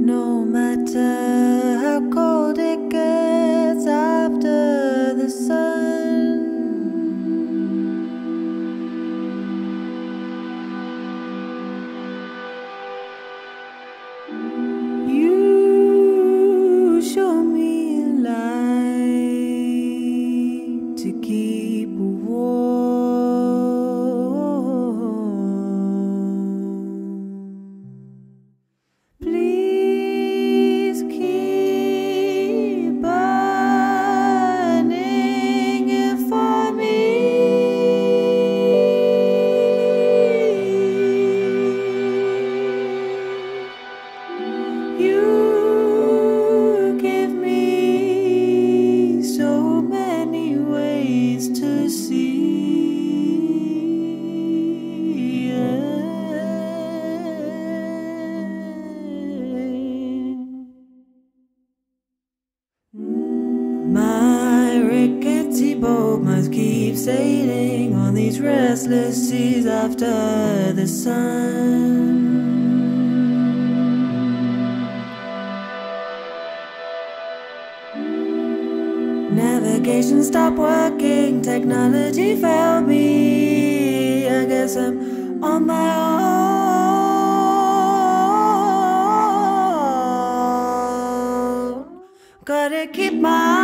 No matter how cold it gets after the sun, you show me a light to keep warm. Please keep burning it for me. You give me so many ways to see. My rickety boat must keep sailing on these restless seas after the sun. Navigation stopped working, technology failed me. I guess I'm on my own. Gotta keep my